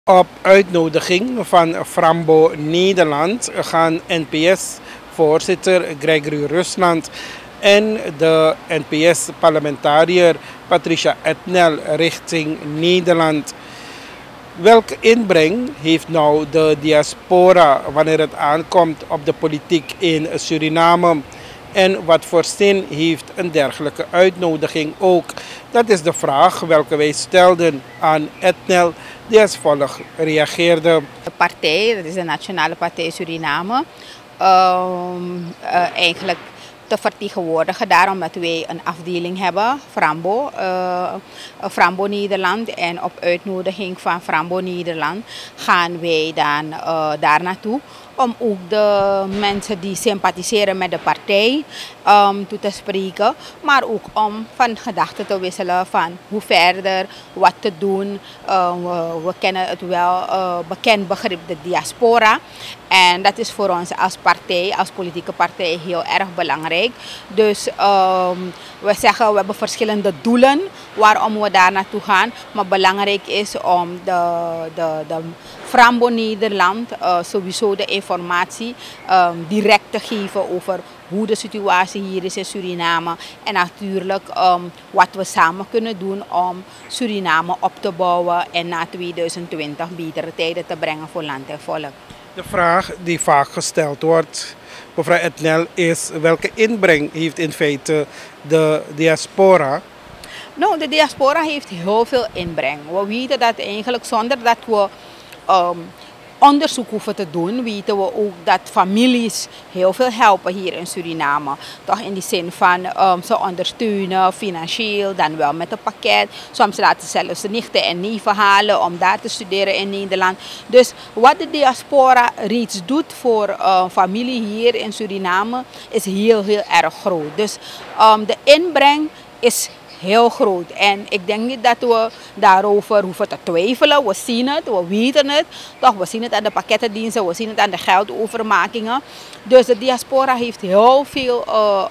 Op uitnodiging van Frambo Nederland gaan NPS-voorzitter Gregory Rusland en de NPS-parlementariër Patricia Etnel richting Nederland. Welke inbreng heeft nou de diaspora wanneer het aankomt op de politiek in Suriname? En wat voor zin heeft een dergelijke uitnodiging ook? Dat is de vraag welke wij stelden aan Etnel, die als volgt reageerde. De partij, dat is de Nationale Partij Suriname, eigenlijk te vertegenwoordigen. Daarom dat wij een afdeling hebben, Frambo Nederland. En op uitnodiging van Frambo Nederland gaan wij dan daar naartoe. Om ook de mensen die sympathiseren met de partij toe te spreken. Maar ook om van gedachten te wisselen van hoe verder, wat te doen. We kennen het wel bekend begrip de diaspora. En dat is voor ons als partij, als politieke partij heel erg belangrijk. Dus we zeggen we hebben verschillende doelen waarom we daar naartoe gaan. Maar belangrijk is om de Frambo Nederland sowieso de informatie direct te geven over hoe de situatie hier is in Suriname. En natuurlijk wat we samen kunnen doen om Suriname op te bouwen en na 2020 betere tijden te brengen voor land en volk. De vraag die vaak gesteld wordt, mevrouw Etnel, is welke inbreng heeft in feite de diaspora? Nou, de diaspora heeft heel veel inbreng. We weten dat eigenlijk zonder dat we onderzoek hoeven te doen, weten we ook dat families heel veel helpen hier in Suriname. Toch in die zin van ze ondersteunen financieel, dan wel met een pakket. Soms laten ze zelfs de nichten en neven halen om daar te studeren in Nederland. Dus wat de diaspora reeds doet voor familie hier in Suriname is heel erg groot. Dus de inbreng is heel groot. En ik denk niet dat we daarover hoeven te twijfelen. We zien het, we weten het. Toch, we zien het aan de pakkettendiensten, we zien het aan de geldovermakingen. Dus de diaspora heeft heel veel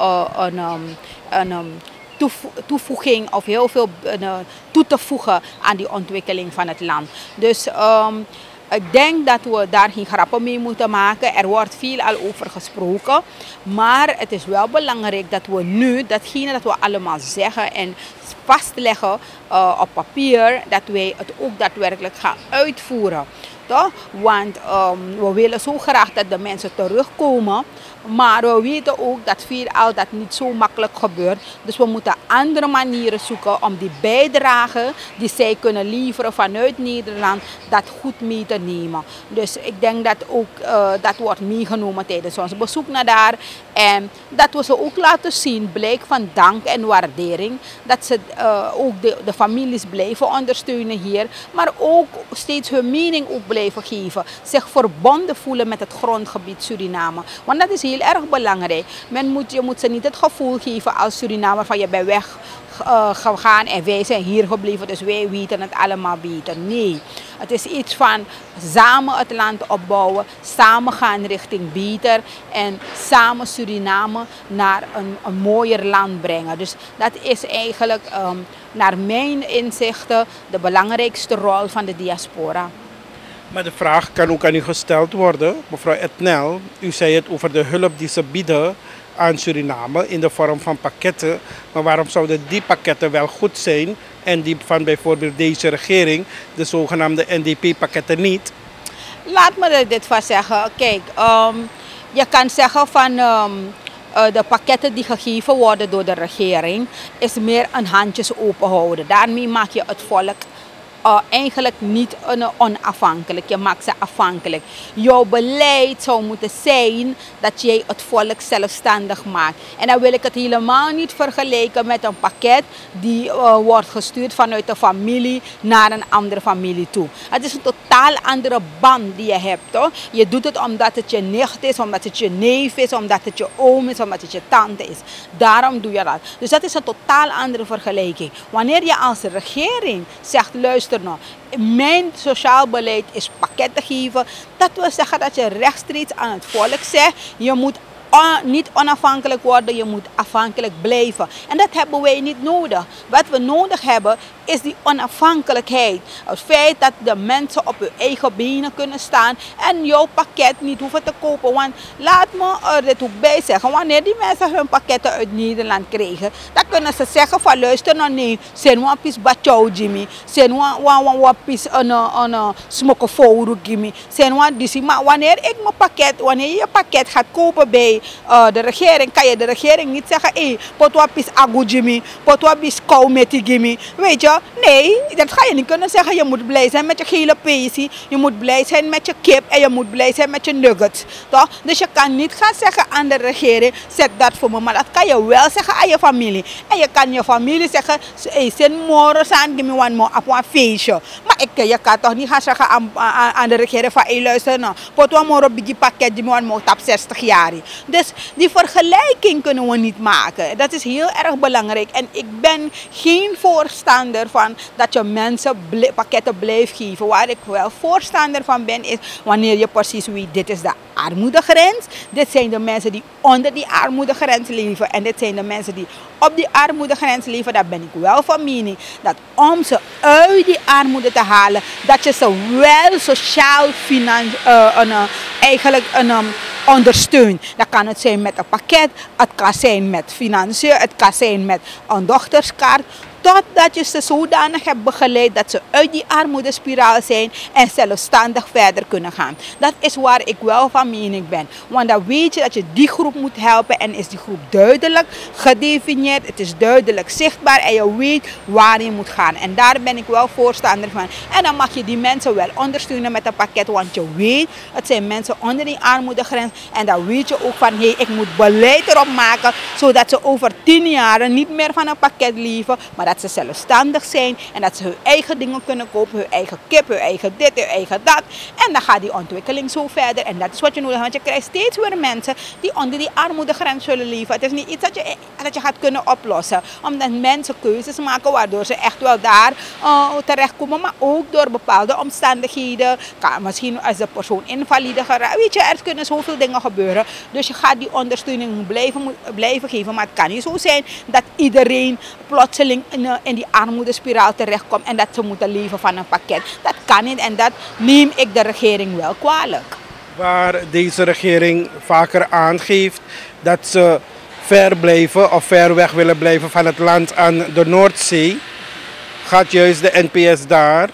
toevoeging of heel veel toe te voegen aan die ontwikkeling van het land. Dus ik denk dat we daar geen grappen mee moeten maken. Er wordt veel al over gesproken. Maar het is wel belangrijk dat we nu datgene dat we allemaal zeggen en vastleggen op papier, dat wij het ook daadwerkelijk gaan uitvoeren. Toch? Want we willen zo graag dat de mensen terugkomen. Maar we weten ook dat veel altijd niet zo makkelijk gebeurt. Dus we moeten andere manieren zoeken om die bijdrage die zij kunnen leveren vanuit Nederland, dat goed mee te nemen. Dus ik denk dat ook dat wordt meegenomen tijdens ons bezoek naar daar. En dat we ze ook laten zien, blijk van dank en waardering. Dat ze ook de families blijven ondersteunen hier. Maar ook steeds hun mening ook blijven geven. Zich verbonden voelen met het grondgebied Suriname. Want dat is heel erg belangrijk. Je moet ze niet het gevoel geven als Surinamer van je bent weggegaan en wij zijn hier gebleven, dus wij weten het allemaal beter. Nee, het is iets van samen het land opbouwen, samen gaan richting beter en samen Suriname naar een mooier land brengen. Dus dat is eigenlijk naar mijn inzichten de belangrijkste rol van de diaspora. Maar de vraag kan ook aan u gesteld worden, mevrouw Etnel. U zei het over de hulp die ze bieden aan Suriname in de vorm van pakketten. Maar waarom zouden die pakketten wel goed zijn en die van bijvoorbeeld deze regering, de zogenaamde NDP-pakketten, niet? Laat me dit vast zeggen. Kijk, je kan zeggen van de pakketten die gegeven worden door de regering is meer een handjes open houden. Daarmee maak je het volk eigenlijk niet onafhankelijk. Je maakt ze afhankelijk. Jouw beleid zou moeten zijn dat jij het volk zelfstandig maakt. En dan wil ik het helemaal niet vergelijken met een pakket die wordt gestuurd vanuit de familie naar een andere familie toe. Het is een totaal andere band die je hebt. Toch? Je doet het omdat het je nicht is, omdat het je neef is, omdat het je oom is, omdat het je tante is. Daarom doe je dat. Dus dat is een totaal andere vergelijking. Wanneer je als regering zegt, luister nou, mijn sociaal beleid is pakketten geven. Dat wil zeggen dat je rechtstreeks aan het volk zegt, je moet niet onafhankelijk worden, je moet afhankelijk blijven. En dat hebben wij niet nodig. Wat we nodig hebben is die onafhankelijkheid. Het feit dat de mensen op hun eigen benen kunnen staan en jouw pakket niet hoeven te kopen. Want laat me er dit ook bij zeggen, wanneer die mensen hun pakketten uit Nederland krijgen, dan kunnen ze zeggen van luister nou nee, zijn we pis bachou Jimmy, zijn we pis een smokkenfouru Jimmy, zijn we disi. Maar wanneer je je pakket gaat kopen bij de regering, kan je de regering niet zeggen, hé, potwa pis agu Jimmy, potwa pis kou meti Jimmy, weet je? Nee, dat ga je niet kunnen zeggen. Je moet blij zijn met je gele peesie, je moet blij zijn met je kip en je moet blij zijn met je nuggets. Toch? Dus je kan niet gaan zeggen aan de regering, zet dat voor me. Maar dat kan je wel zeggen aan je familie. En je kan je familie zeggen, hey, send more aan, give me one more op een feestje. Maar je kan toch niet gaan zeggen aan de regering van, hey, luister nou, pot one more biggie pakket, give me one more op 60 jaar. Dus die vergelijking kunnen we niet maken. Dat is heel erg belangrijk. En ik ben geen voorstander van dat je mensen pakketten blijft geven. Waar ik wel voorstander van ben is wanneer je precies weet, dit is de armoedegrens. Dit zijn de mensen die onder die armoedegrens leven. En dit zijn de mensen die op die armoedegrens leven. Daar ben ik wel van mening. Dat om ze uit die armoede te halen, dat je ze wel sociaal ondersteunt. Dat kan het zijn met een pakket, het kan zijn met financiën, het kan zijn met een dochterskaart. Totdat je ze zodanig hebt begeleid dat ze uit die armoedespiraal zijn en zelfstandig verder kunnen gaan. Dat is waar ik wel van mening ben. Want dan weet je dat je die groep moet helpen en is die groep duidelijk gedefinieerd. Het is duidelijk zichtbaar en je weet waar je moet gaan. En daar ben ik wel voorstander van. En dan mag je die mensen wel ondersteunen met een pakket. Want je weet, het zijn mensen onder die armoedegrens. En dan weet je ook van, hé, ik moet beleid erop maken. Zodat ze over 10 jaar niet meer van een pakket leven. Maar dat ze zelfstandig zijn en dat ze hun eigen dingen kunnen kopen, hun eigen kip, hun eigen dit, hun eigen dat. En dan gaat die ontwikkeling zo verder. En dat is wat je nodig hebt, want je krijgt steeds weer mensen die onder die armoedegrens zullen leven. Het is niet iets dat je gaat kunnen oplossen, omdat mensen keuzes maken waardoor ze echt wel daar terechtkomen, maar ook door bepaalde omstandigheden. Misschien als de persoon invalide geraakt. Weet je, er kunnen zoveel dingen gebeuren. Dus je gaat die ondersteuning blijven geven, maar het kan niet zo zijn dat iedereen plotseling in die armoedespiraal terechtkomt en dat ze moeten leven van een pakket. Dat kan niet en dat neem ik de regering wel kwalijk. Waar deze regering vaker aangeeft dat ze ver blijven of ver weg willen blijven van het land aan de Noordzee, gaat juist de NPS daar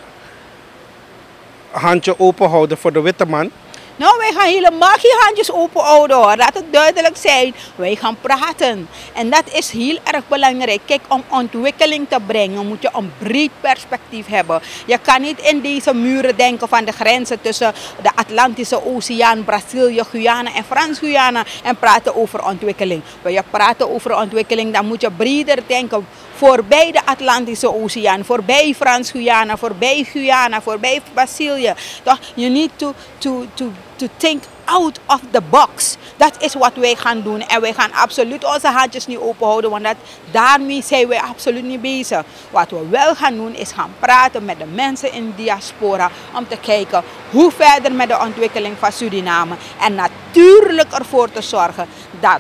handje open houden voor de witte man. Nou, wij gaan helemaal geen handjes open houden hoor. Laat het duidelijk zijn. Wij gaan praten. En dat is heel erg belangrijk. Kijk, om ontwikkeling te brengen moet je een breed perspectief hebben. Je kan niet in deze muren denken van de grenzen tussen de Atlantische Oceaan, Brazilië, Guyana en Frans-Guyana en praten over ontwikkeling. Wil je praten over ontwikkeling, dan moet je breder denken. Voorbij de Atlantische Oceaan, voorbij Frans-Guyana, voorbij Guyana, voorbij Brazilië. Toch? You need to think out of the box. Dat is wat wij gaan doen. En wij gaan absoluut onze handjes niet open houden, want daarmee zijn wij absoluut niet bezig. Wat we wel gaan doen is gaan praten met de mensen in de diaspora om te kijken hoe verder met de ontwikkeling van Suriname. En natuurlijk ervoor te zorgen dat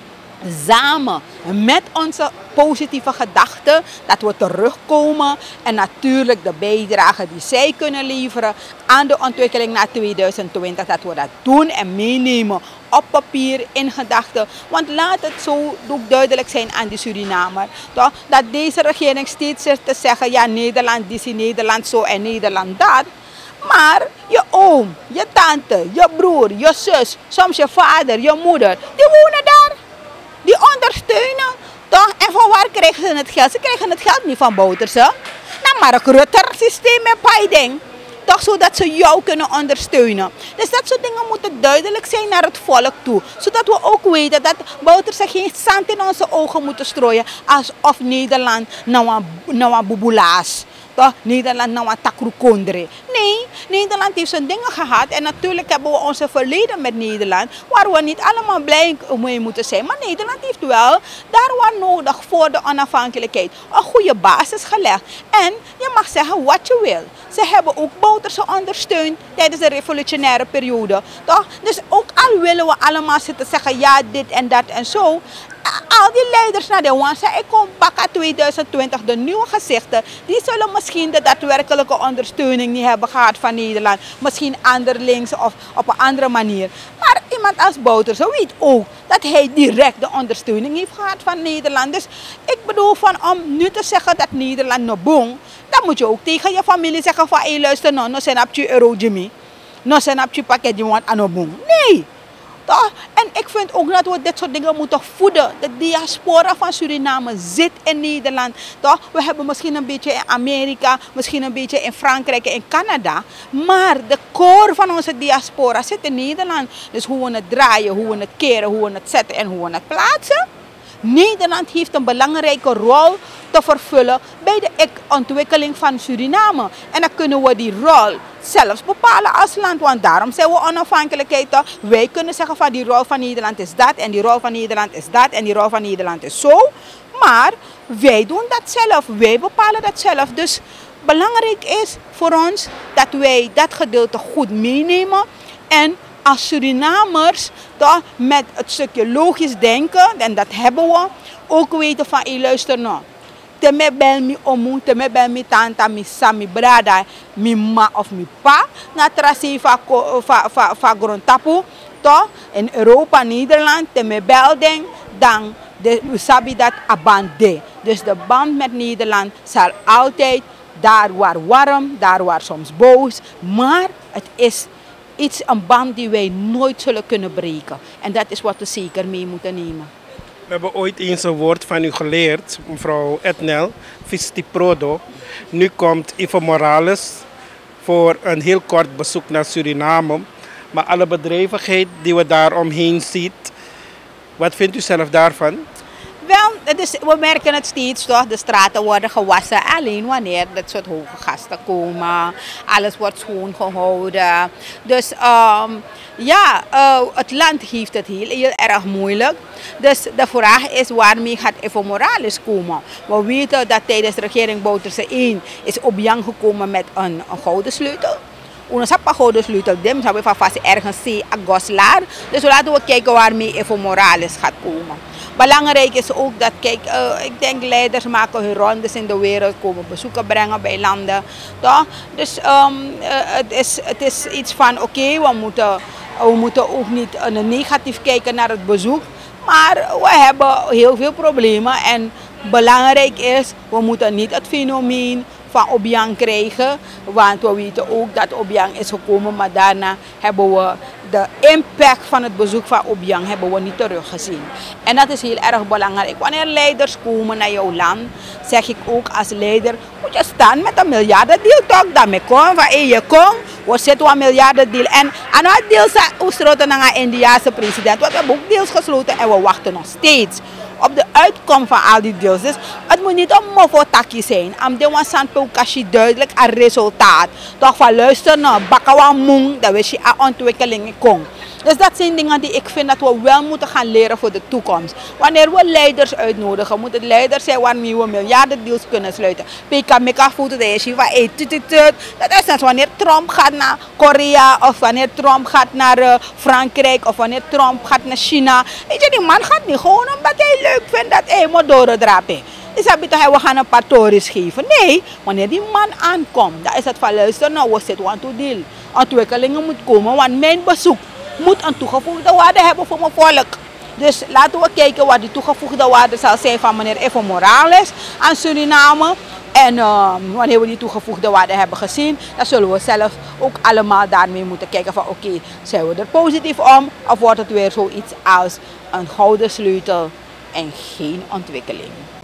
samen met onze positieve gedachten dat we terugkomen en natuurlijk de bijdrage die zij kunnen leveren aan de ontwikkeling na 2020, dat we dat doen en meenemen op papier, in gedachten. Want laat het zo ook duidelijk zijn aan de Surinamer, toch? Dat deze regering steeds zit te zeggen, ja, Nederland dit, Nederland zo en Nederland dat. Maar je oom, je tante, je broer, je zus, soms je vader, je moeder, die wonen daar. Die ondersteunen, toch? En van waar krijgen ze het geld? Ze krijgen het geld niet van Bouterse. Nou, maar een Rutter-systeem met Biden. Toch, zodat ze jou kunnen ondersteunen. Dus dat soort dingen moeten duidelijk zijn naar het volk toe. Zodat we ook weten dat Bouterse geen zand in onze ogen moeten strooien. Alsof Nederland nou een boeboelaas. toch, Nederland nou een takrukondre. Nee, Nederland heeft zijn dingen gehad. En natuurlijk hebben we onze verleden met Nederland, waar we niet allemaal blij mee moeten zijn. Maar Nederland heeft wel, daar waar nodig voor de onafhankelijkheid, een goede basis gelegd. En je mag zeggen wat je wil. Ze hebben ook Bouterse ondersteund tijdens de revolutionaire periode. Toch? Dus ook al willen we allemaal zitten zeggen ja, dit en dat en zo. Al die leiders naar de Wansa, ik kom Baka 2020, de nieuwe gezichten, die zullen misschien de daadwerkelijke ondersteuning niet hebben gehad van Nederland. Misschien anderlings of op een andere manier. Maar iemand als Bouterse weet ook dat hij direct de ondersteuning heeft gehad van Nederland. Dus ik bedoel om nu te zeggen dat Nederland no boom, dan moet je ook tegen je familie zeggen van hey, luister nou, no zijn op je euro Jimmy. No zijn op je pakket, je want aan no boom. Nee! Toch? En ik vind ook dat we dit soort dingen moeten voeden. De diaspora van Suriname zit in Nederland. Toch? We hebben misschien een beetje in Amerika, misschien een beetje in Frankrijk en in Canada. Maar de core van onze diaspora zit in Nederland. Dus hoe we het draaien, hoe we het keren, hoe we het zetten en hoe we het plaatsen. Nederland heeft een belangrijke rol te vervullen bij de ontwikkeling van Suriname. En dan kunnen we die rol zelfs bepalen als land, want daarom zijn we onafhankelijkheid. Wij kunnen zeggen van die rol van Nederland is dat en die rol van Nederland is dat en die rol van Nederland is zo. Maar wij doen dat zelf, wij bepalen dat zelf. Dus belangrijk is voor ons dat wij dat gedeelte goed meenemen en als Surinamers toch, met het stukje logisch denken, en dat hebben we, ook weten van hey, luister nou. Teme bel mi omu, teme bel mi tanta, mi sa, mi brada, mi ma of mi pa. Na trasi va grondtapu, toch? In Europa, Nederland, teme bel den, dan we sabi dat abande. Dus de band met Nederland zal altijd daar waar warm, daar waar soms boos, maar het is een band die wij nooit zullen kunnen breken. En dat is wat we zeker mee moeten nemen. We hebben ooit eens een woord van u geleerd, mevrouw Etnel, Vistiprodo. Nu komt Evo Morales voor een heel kort bezoek naar Suriname. Maar alle bedrijvigheid die we daar omheen ziet, wat vindt u zelf daarvan? Wel, we merken het steeds toch, de straten worden gewassen alleen wanneer dat soort hoge gasten komen. Alles wordt schoongehouden. Dus het land heeft het heel erg moeilijk. Dus de vraag is waarmee gaat Evo Morales komen? We weten dat tijdens de regering Bouterse 1 is Obiang gekomen met een gouden sleutel. Ons hebben gouden sleutel, dem zijn we van vast ergens C Agoslar. Dus laten we kijken waarmee Evo Morales gaat komen. Belangrijk is ook dat, kijk, ik denk leiders maken hun rondes in de wereld, komen bezoeken brengen bij landen. Toch? Dus het is iets van oké, we moeten ook niet negatief kijken naar het bezoek. Maar we hebben heel veel problemen en belangrijk is, we moeten niet het fenomeen van Obiang krijgen, want we weten ook dat Obiang is gekomen, maar daarna hebben we de impact van het bezoek van Obiang hebben we niet teruggezien. En dat is heel erg belangrijk. Wanneer leiders komen naar jouw land, zeg ik ook als leider, moet je staan met een miljardendeal toch, daarmee komen van je komt, we zetten een miljardendeal en aan wat deals gesloten naar de Indiase president, we hebben ook deals gesloten en we wachten nog steeds op de uitkomst van al die deals. Dus het moet niet een mofo-takje zijn. Am de wansanpo kashi duidelijk een resultaat. Toch van luister naar bakawa mung, dat we je ontwikkeling komt. Dus dat zijn dingen die ik vind dat we wel moeten gaan leren voor de toekomst. Wanneer we leiders uitnodigen, moet het leiders zijn waarmee we miljardendeals kunnen sluiten. Peka foto de je dat is net wanneer Trump gaat naar Korea of wanneer Trump gaat naar Frankrijk of wanneer Trump gaat naar China. Weet je, die man gaat niet gewoon omdat hij leuk vindt dat hij moet doordrapen. Dus we gaan een paar tories geven. Nee, wanneer die man aankomt, dan is het van luister, nou we zitten aan toe deal. Ontwikkelingen moet komen, want mijn bezoek moet een toegevoegde waarde hebben voor mijn volk. Dus laten we kijken wat die toegevoegde waarde zal zijn van meneer Evo Morales aan Suriname. En wanneer we die toegevoegde waarde hebben gezien, dan zullen we zelf ook allemaal daarmee moeten kijken van oké, zijn we er positief om of wordt het weer zoiets als een gouden sleutel en geen ontwikkeling.